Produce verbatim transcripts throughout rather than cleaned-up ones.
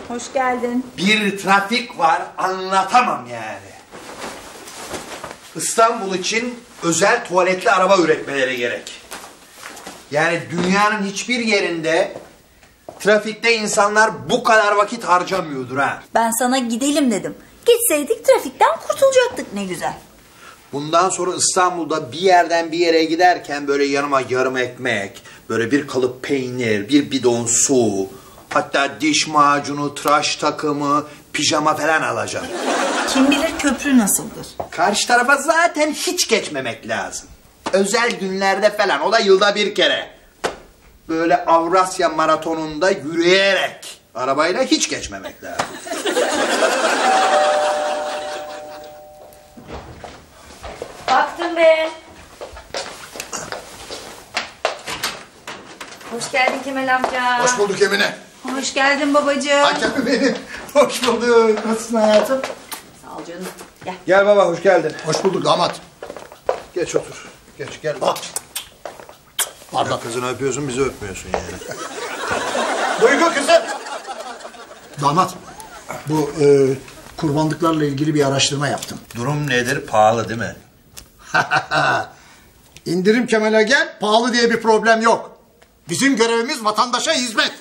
Hoş geldin. Bir trafik var, anlatamam yani. İstanbul için özel tuvaletli araba üretmeleri gerek. Yani dünyanın hiçbir yerinde trafikte insanlar bu kadar vakit harcamıyordur ha. Ben sana gidelim dedim. Gitseydik trafikten kurtulacaktık ne güzel. Bundan sonra İstanbul'da bir yerden bir yere giderken böyle yanıma yarım ekmek, böyle bir kalıp peynir, bir bidon su, hatta diş macunu, tıraş takımı, pijama falan alacağım. Kim bilir köprü nasıldır? Karşı tarafa zaten hiç geçmemek lazım. Özel günlerde falan, o da yılda bir kere. Böyle Avrasya maratonunda yürüyerek, arabayla hiç geçmemek lazım. Baktım be. Hoş geldin Kemal amca. Hoş bulduk Emine. Hoş geldin babacığım. Hakem benim. Hoş bulduk. Nasılsın hayatım? Sağ ol canım. Gel. Gel baba, hoş geldin. Hoş bulduk damat. Geç otur. Geç gel. Ah. Pardon. Ya kızını öpüyorsun, bizi öpmüyorsun yani. Duygu kızım. Damat. Bu e, kurbanlıklarla ilgili bir araştırma yaptım. Durum nedir? Pahalı değil mi? İndirim Kemal'e gel. Pahalı diye bir problem yok. Bizim görevimiz vatandaşa hizmet.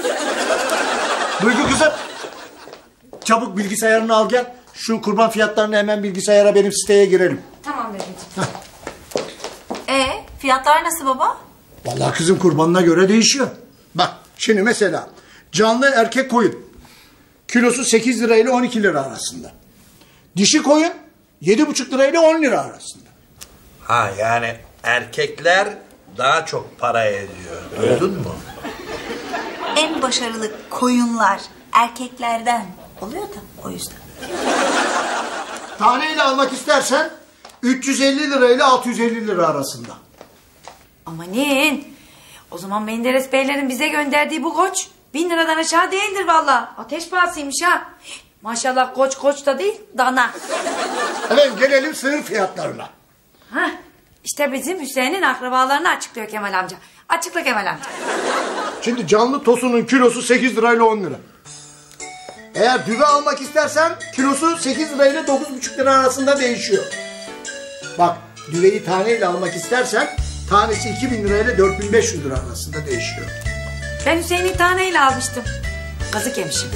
Duygu kızım. Çabuk bilgisayarını al gel. Şu kurban fiyatlarını hemen bilgisayara, benim siteye girelim. Tamam dedeciğim. Ee, fiyatlar nasıl baba? Vallahi kızım kurbanına göre değişiyor. Bak şimdi mesela canlı erkek koyun kilosu sekiz lira ile on iki lira arasında. Dişi koyun yedi buçuk lira ile on lira arasında. Ha yani erkekler daha çok para ediyor. Duydun mu? En başarılı koyunlar erkeklerden oluyor da o yüzden. Taneyle almak istersen üç yüz elli lira ile altı yüz elli lira arasında. Amanin. O zaman Menderes Beylerin bize gönderdiği bu koç bin liradan aşağı değildir valla. Ateş pahasıymış ha. Maşallah koç koç da değil dana. Evet gelelim sığır fiyatlarına. Ha, işte bizim Hüseyin'in akrabalarını açıklıyor Kemal amca. Açıkla Kemal amca. Şimdi canlı tosunun kilosu sekiz lira ile on lira. Eğer düve almak istersen kilosu sekiz lira ile dokuz buçuk lira arasında değişiyor. Bak düveyi taneyle almak istersen tanesi iki bin lira ile dört bin beş yüz lira arasında değişiyor. Ben Hüseyin'i taneyle almıştım. Kazık yemişim.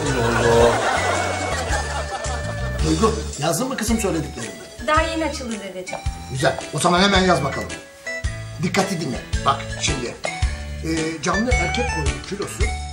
Duygu yazdın mı kızım söylediklerimi? Daha yeni açıldı dedeciğim. Güzel. O zaman hemen yaz bakalım. Dikkatli dinle. Bak şimdi. Ee, canlı erkek koyunun kilosu